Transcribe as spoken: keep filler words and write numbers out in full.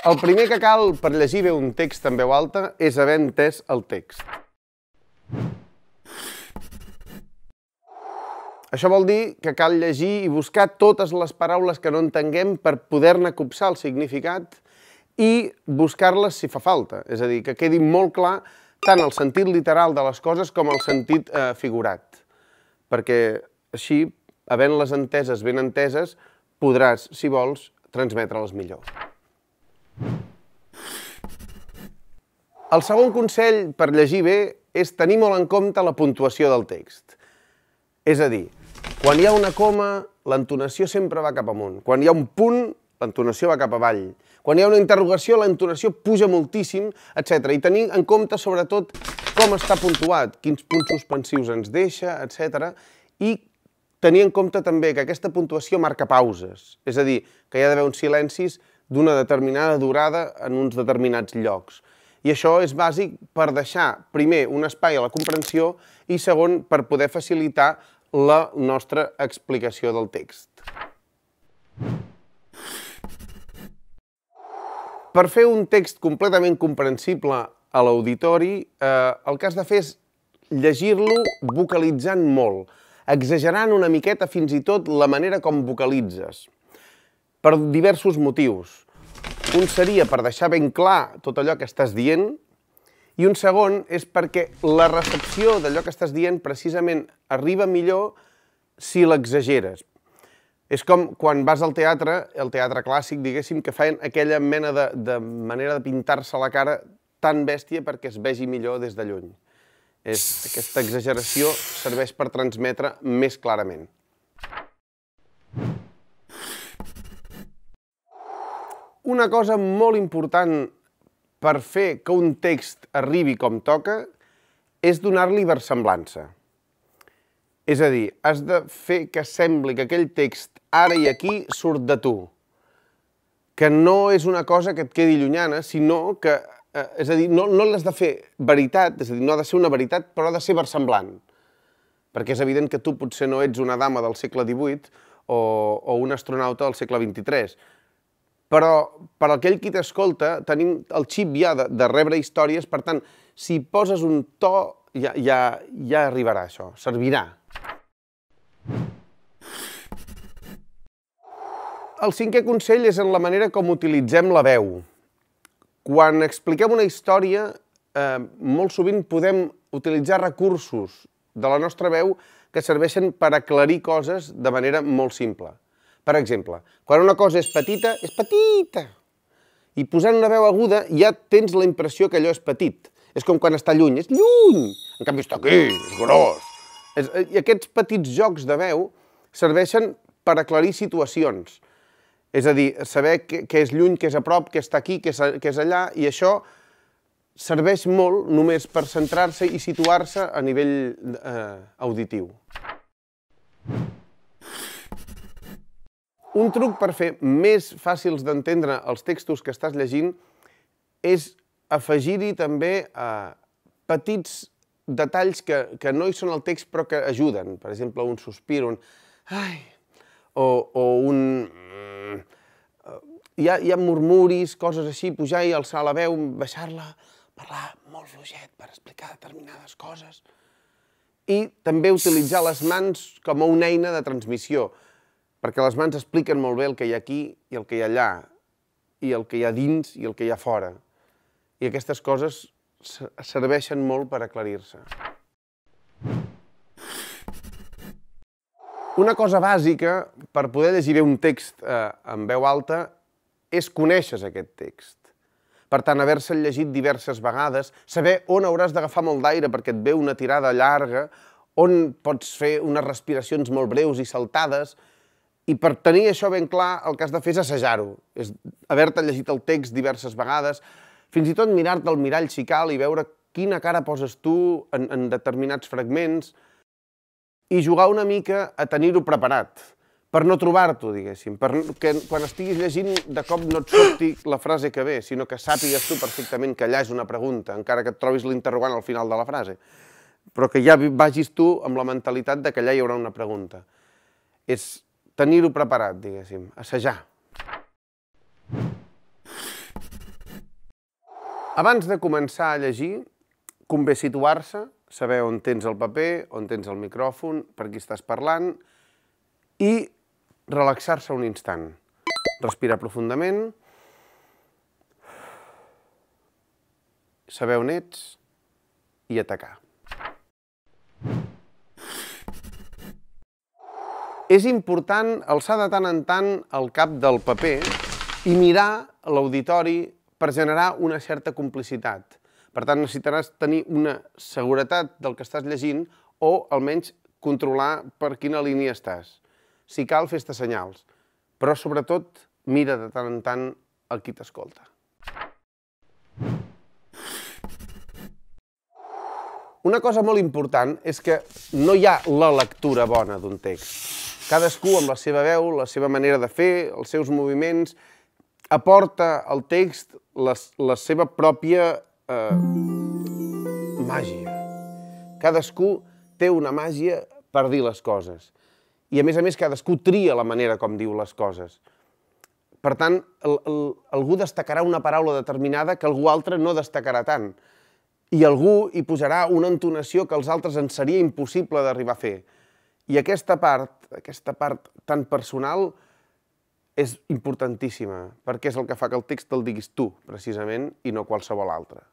El primer que cal per llegir bé un text en veu alta és haver entès el text. Això vol dir que cal llegir i buscar totes les paraules que no entenguem per poder-ne copsar el significat i buscar-les si fa falta. És a dir, que quedi molt clar tant el sentit literal de les coses com el sentit eh, figurat. Perquè així, havent-les enteses ben enteses, podràs, si vols, transmetre-les millor. El segon consell per llegir bé és tenir molt en compte la puntuació del text. És a dir, quan hi ha una coma, l'entonació sempre va cap amunt. Quan hi ha un punt, l'entonació va cap avall. Quan hi ha una interrogació, l'entonació puja moltíssim, etcètera. I tenir en compte, sobretot, com està puntuat, quins punts suspensius ens deixa, etcètera. I tenir en compte també que aquesta puntuació marca pauses. És a dir, que hi ha d'haver uns silencis d'una determinada durada en uns determinats llocs. I això és bàsic per deixar, primer, un espai a la comprensió i, segon, per poder facilitar la nostra explicació del text. Per fer un text completament comprensible a l'auditori, eh, el que has de fer és llegir-lo vocalitzant molt, exagerant una miqueta fins i tot la manera com vocalitzes, per diversos motius. Un seria per deixar ben clar tot allò que estàs dient, i un segon és perquè la recepció d'allò que estàs dient precisament arriba millor si l'exageres. És com quan vas al teatre, el teatre clàssic, diguéssim, que feien aquella mena de, de manera de pintar-se la cara tan bèstia perquè es vegi millor des de lluny. És, aquesta exageració serveix per transmetre més clarament. Una cosa molt important per fer que un text arribi com toca és donar-li versemblança. És a dir, has de fer que sembli que aquell text ara i aquí surt de tu. Que no és una cosa que et quedi llunyana, sinó que, eh, és a dir, no, no l'has de fer veritat, és a dir, no ha de ser una veritat, però ha de ser versemblant. Perquè és evident que tu potser no ets una dama del segle divuit o, o un astronauta del segle vint-i-tres. Però per aquell qui t'escolta tenim el xip ja de, de rebre històries, per tant, si poses un to, ja, ja, ja arribarà això, servirà. El cinquè consell és en la manera com utilitzem la veu. Quan expliquem una història, eh, molt sovint podem utilitzar recursos de la nostra veu que serveixen per aclarir coses de manera molt simple. Per exemple, quan una cosa és petita, és petita. I posant una veu aguda ja tens la impressió que allò és petit. És com quan està lluny, és lluny. En canvi està aquí, és gros. I aquests petits jocs de veu serveixen per aclarir situacions. És a dir, saber què és lluny, què és a prop, què està aquí, què és allà, i això serveix molt només per centrar-se i situar-se a nivell eh, auditiu. Un truc per fer més fàcils d'entendre els textos que estàs llegint és afegir-hi també eh, petits detalls que, que no hi són al text però que ajuden. Per exemple, un sospir, un ai, o, o un... Hi ha, hi ha murmuris, coses així, pujar i alçar la veu, baixar-la, parlar molt fluixet per explicar determinades coses. I també utilitzar les mans com a una eina de transmissió, perquè les mans expliquen molt bé el que hi ha aquí i el que hi ha allà, i el que hi ha dins i el que hi ha fora. I aquestes coses serveixen molt per aclarir-se. Una cosa bàsica per poder llegir bé un text eh, en veu alta és conèixer aquest text. Per tant, haver-se'l llegit diverses vegades, saber on hauràs d'agafar molt d'aire perquè et ve una tirada llarga, on pots fer unes respiracions molt breus i saltades, i per tenir això ben clar el que has de fer és assajar-ho, és haver-te llegit el text diverses vegades, fins i tot mirar-te al mirall si cal i veure quina cara poses tu en, en determinats fragments i jugar una mica a tenir-ho preparat, per no trobar-t'ho, diguéssim, perquè quan estiguis llegint de cop no et surti la frase que ve, sinó que sàpigues tu perfectament que allà és una pregunta, encara que et trobis l'interrogant al final de la frase, però que ja vagis tu amb la mentalitat de que allà hi haurà una pregunta. És tenir-ho preparat, diguéssim, assajar. Abans de començar a llegir, convé situar-se, saber on tens el paper, on tens el micròfon, per qui estàs parlant, i relaxar-se un instant. Respirar profundament, saber on ets i atacar. És important alçar de tant en tant el cap del paper i mirar l'auditori per generar una certa complicitat. Per tant, necessitaràs tenir una seguretat del que estàs llegint o almenys controlar per quina línia estàs. Si cal, fes-te senyals, però sobretot mira de tant en tant el qui t'escolta. Una cosa molt important és que no hi ha la lectura bona d'un text. Cadascú, amb la seva veu, la seva manera de fer, els seus moviments, aporta al text la, la seva pròpia eh, màgia. Cadascú té una màgia per dir les coses. I, a més a més, cadascú tria la manera com diu les coses. Per tant, el, el, algú destacarà una paraula determinada que algú altre no destacarà tant. I algú hi posarà una entonació que als altres ens seria impossible d'arribar a fer. I aquesta part, aquesta part tan personal, és importantíssima, perquè és el que fa que el text el diguis tu, precisament, i no qualsevol altre.